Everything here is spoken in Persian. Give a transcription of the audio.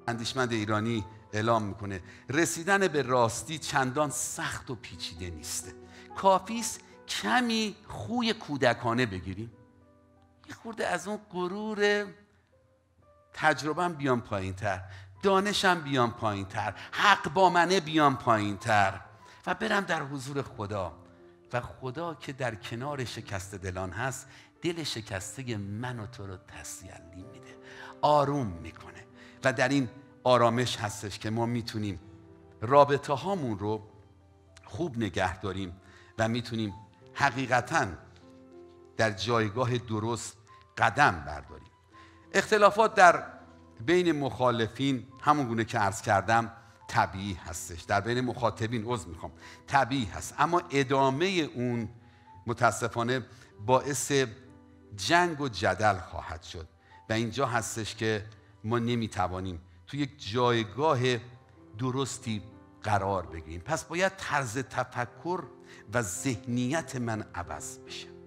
اندیشمند ایرانی اعلام میکنه رسیدن به راستی چندان سخت و پیچیده نیسته. کافیست کمی خوی کودکانه بگیریم، یه خورده از اون غرور تجربهم بیان پایین تر، دانشم بیان پایین تر، حق با منه بیان پایین تر و برم در حضور خدا. و خدا که در کنار شکست دلان هست، دل شکسته من و تو رو تسلی میده، آروم میکنه. و در این آرامش هستش که ما میتونیم رابطه هامون رو خوب نگه داریم و میتونیم حقیقتاً در جایگاه درست قدم برداریم. اختلافات در بین مخالفین همون گونه که عرض کردم طبیعی هستش، در بین مخاطبین طبیعی هست، اما ادامه اون متاسفانه باعث جنگ و جدل خواهد شد و اینجا هستش که ما نمیتوانیم توی یک جایگاه درستی قرار بگیریم. پس باید طرز تفکر و ذهنیت من عوض بشه.